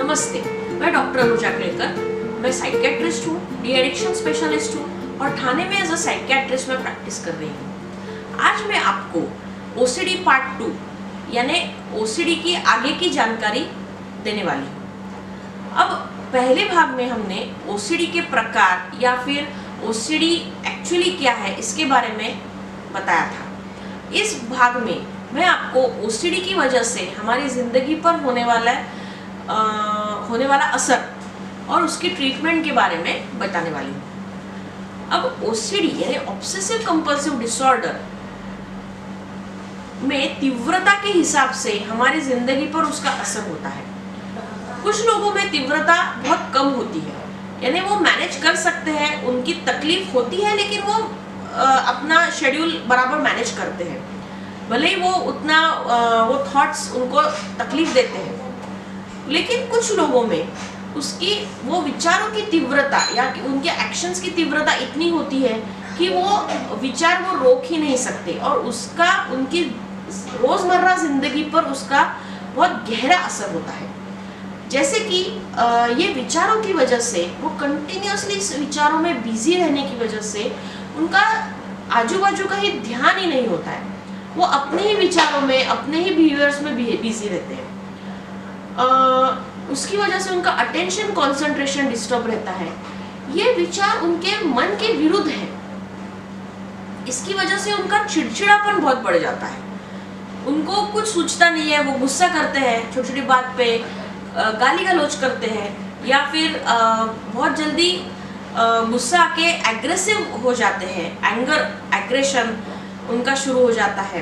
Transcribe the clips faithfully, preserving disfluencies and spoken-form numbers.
नमस्ते, मैं डॉक्टर अनुजा केलकर। मैं साइकियाट्रिस्ट हूँ, डी एडिक्शन स्पेशलिस्ट हूँ और ठाणे में एज अ साइकियाट्रिस्ट में प्रैक्टिस कर रही हूँ। आज मैं आपको ओसीडी पार्ट टू यानी ओसीडी की आगे की जानकारी देने वाली हूँ। अब पहले भाग में हमने ओसीडी के प्रकार या फिर ओसीडी एक्चुअली क्या है इसके बारे में बताया था। इस भाग में मैं आपको ओसीडी की वजह से हमारी ज़िंदगी पर होने वाला आ, होने वाला असर और उसकी ट्रीटमेंट के बारे में बताने वाली हूँ। अब ओसीडी यानी ऑब्सेसिव कंपल्सिव डिसऑर्डर में तीव्रता के हिसाब से हमारी ज़िंदगी पर उसका असर होता है। कुछ लोगों में तीव्रता बहुत कम होती है, यानी वो मैनेज कर सकते हैं, उनकी तकलीफ होती है लेकिन वो आ, अपना शेड्यूल बराबर मैनेज करते हैं, भले ही वो उतना आ, वो थॉट्स उनको तकलीफ देते हैं। लेकिन कुछ लोगों में उसकी वो विचारों की तीव्रता या उनके एक्शंस की तीव्रता इतनी होती है कि वो विचार वो रोक ही नहीं सकते और उसका उनकी रोज़मर्रा ज़िंदगी पर उसका बहुत गहरा असर होता है। जैसे कि ये विचारों की वजह से वो कंटिन्यूसली इस विचारों में बिजी रहने की वजह से उनका आजू बाजू का ही ध्यान ही नहीं होता है, वो अपने ही विचारों में अपने ही बिहेवियर्स में बिजी रहते हैं। Uh, उसकी वजह से उनका अटेंशन कंसंट्रेशन डिस्टर्ब रहता है। ये विचार उनके मन के विरुद्ध है, इसकी वजह से उनका चिड़चिड़ापन बहुत बढ़ जाता है। उनको कुछ सूझता नहीं है, वो गुस्सा करते हैं, छोटी छोटी बात पे गाली गलौज करते हैं या फिर बहुत जल्दी गुस्सा आके एग्रेसिव हो जाते हैं, एंगर एग्रेशन उनका शुरू हो जाता है।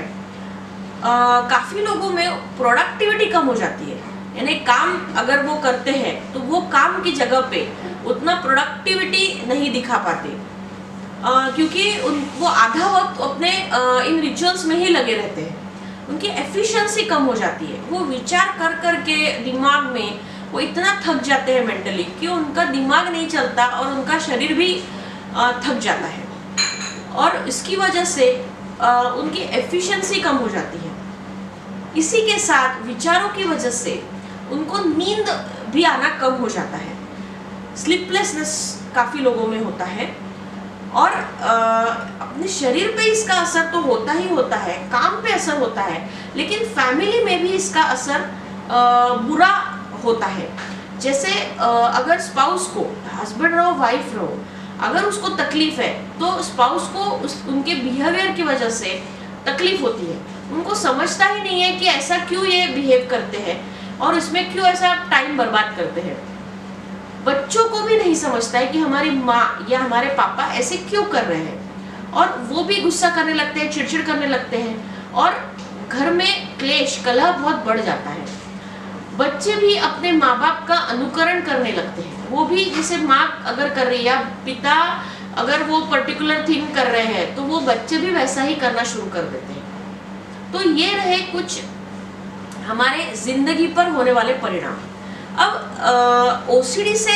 काफ़ी लोगों में प्रोडक्टिविटी कम हो जाती है, यानी काम अगर वो करते हैं तो वो काम की जगह पे उतना प्रोडक्टिविटी नहीं दिखा पाते, आ, क्योंकि उन वो आधा वक्त अपने आ, इन रिचुअल्स में ही लगे रहते हैं। उनकी एफिशिएंसी कम हो जाती है, वो विचार कर कर के दिमाग में वो इतना थक जाते हैं मेंटली कि उनका दिमाग नहीं चलता और उनका शरीर भी आ, थक जाता है और इसकी वजह से आ, उनकी एफिशिएंसी कम हो जाती है। इसी के साथ विचारों की वजह से उनको नींद भी आना कम हो जाता है, स्लीपलेसनेस काफ़ी लोगों में होता है और आ, अपने शरीर पे इसका असर तो होता ही होता है, काम पे असर होता है, लेकिन फैमिली में भी इसका असर आ, बुरा होता है। जैसे आ, अगर स्पाउस को, हस्बैंड रहो वाइफ रहो, अगर उसको तकलीफ है तो स्पाउस को उस उनके बिहेवियर की वजह से तकलीफ होती है। उनको समझता ही नहीं है कि ऐसा क्यों ये बिहेव करते हैं और इसमें क्यों ऐसा टाइम बर्बाद करते हैं। बच्चों को भी नहीं समझता है कि हमारी माँ या हमारे पापा ऐसे क्यों कर रहे हैं और वो भी गुस्सा करने लगते हैं, चिड़चिड़ करने लगते हैं और घर में क्लेश कलह बहुत बढ़ जाता है। बच्चे भी अपने माँ बाप का अनुकरण करने लगते हैं, वो भी जैसे माँ अगर कर रही है या पिता अगर वो पर्टिकुलर थिंग कर रहे हैं तो वो बच्चे भी वैसा ही करना शुरू कर देते हैं। तो ये रहे कुछ हमारे ज़िंदगी पर होने वाले परिणाम। अब ओसीडी से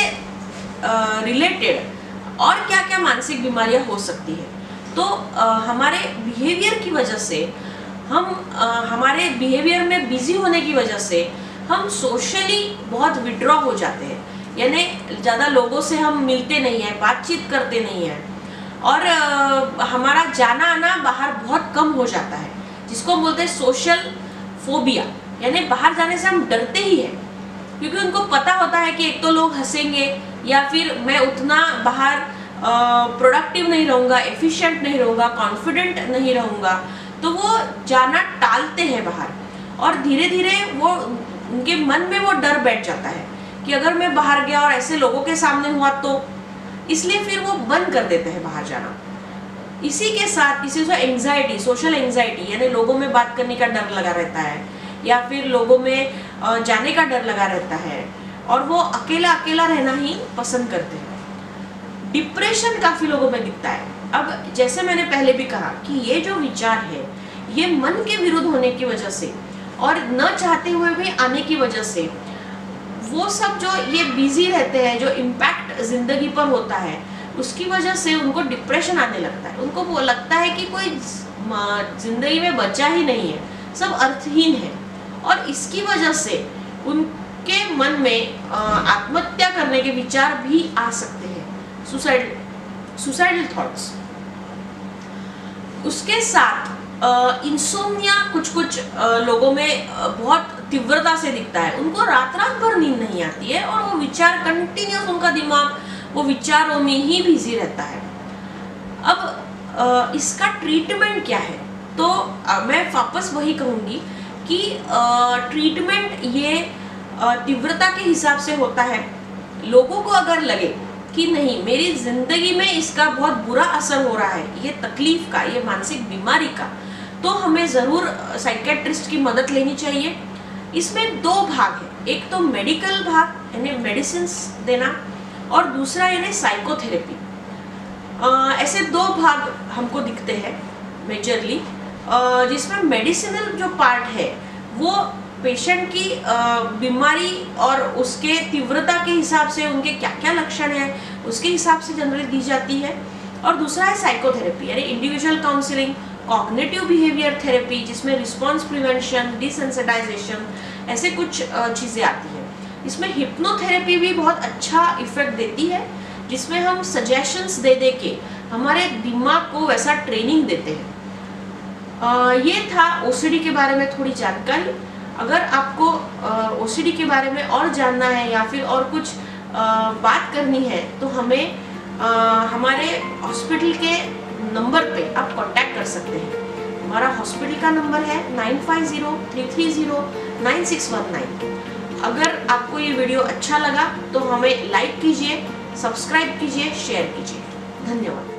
रिलेटेड और क्या क्या मानसिक बीमारियां हो सकती है, तो आ, हमारे बिहेवियर की वजह से हम आ, हमारे बिहेवियर में बिजी होने की वजह से हम सोशली बहुत विड्रॉ हो जाते हैं, यानी ज़्यादा लोगों से हम मिलते नहीं हैं, बातचीत करते नहीं हैं और आ, हमारा जाना आना बाहर बहुत कम हो जाता है, जिसको बोलते हैं सोशल फोबिया, यानी बाहर जाने से हम डरते ही हैं क्योंकि उनको पता होता है कि एक तो लोग हंसेंगे या फिर मैं उतना बाहर प्रोडक्टिव नहीं रहूँगा, एफिशिएंट नहीं रहूँगा, कॉन्फिडेंट नहीं रहूँगा, तो वो जाना टालते हैं बाहर और धीरे धीरे वो उनके मन में वो डर बैठ जाता है कि अगर मैं बाहर गया और ऐसे लोगों के सामने हुआ तो, इसलिए फिर वो बंद कर देते हैं बाहर जाना। इसी के साथ किसी को एंग्जाइटी, सोशल एंग्जाइटी, यानी लोगों में बात करने का डर लगा रहता है या फिर लोगों में जाने का डर लगा रहता है और वो अकेला अकेला रहना ही पसंद करते हैं। डिप्रेशन काफ़ी लोगों में दिखता है। अब जैसे मैंने पहले भी कहा कि ये जो विचार है ये मन के विरुद्ध होने की वजह से और न चाहते हुए भी आने की वजह से वो सब जो ये बिजी रहते हैं, जो इम्पैक्ट ज़िंदगी पर होता है, उसकी वजह से उनको डिप्रेशन आने लगता है। उनको वो लगता है कि कोई ज़िंदगी में बचा ही नहीं है, सब अर्थहीन है और इसकी वजह से उनके मन में आत्महत्या करने के विचार भी आ सकते हैं, सुसाइड सुसाइडल थॉट्स। उसके साथ इंसोम्निया कुछ कुछ आ, लोगों में आ, बहुत तीव्रता से दिखता है। उनको रात रात भर नींद नहीं आती है और वो विचार कंटिन्यूस, उनका दिमाग वो विचारों में ही बिजी रहता है। अब आ, इसका ट्रीटमेंट क्या है? तो आ, मैं वापस वही कहूँगी कि ट्रीटमेंट ये तीव्रता के हिसाब से होता है। लोगों को अगर लगे कि नहीं, मेरी जिंदगी में इसका बहुत बुरा असर हो रहा है, ये तकलीफ का, ये मानसिक बीमारी का, तो हमें ज़रूर साइकेट्रिस्ट की मदद लेनी चाहिए। इसमें दो भाग है, एक तो मेडिकल भाग यानी मेडिसिन देना, और दूसरा यानी साइकोथेरेपी। ऐसे दो भाग हमको दिखते हैं मेजरली, जिसमें मेडिसिनल जो पार्ट है वो पेशेंट की बीमारी और उसके तीव्रता के हिसाब से, उनके क्या क्या लक्षण हैं उसके हिसाब से जनरली दी जाती है। और दूसरा है साइकोथेरेपी यानी individual counselling, cognitive behaviour therapy, जिसमें रिस्पॉन्स प्रिवेंशन, डिसेंसिटाइजेशन, ऐसे कुछ चीज़ें आती हैं। इसमें हिप्नोथेरेपी भी बहुत अच्छा इफेक्ट देती है, जिसमें हम सजेशंस दे दे के हमारे दिमाग को वैसा ट्रेनिंग देते हैं। आ, ये था ओसीडी के बारे में थोड़ी जानकारी। अगर आपको ओसीडी के बारे में और जानना है या फिर और कुछ आ, बात करनी है तो हमें आ, हमारे हॉस्पिटल के नंबर पे आप कांटेक्ट कर सकते हैं। हमारा हॉस्पिटल का नंबर है nine five zero three three zero nine six one nine. अगर आपको ये वीडियो अच्छा लगा तो हमें लाइक कीजिए, सब्सक्राइब कीजिए, शेयर कीजिए। धन्यवाद।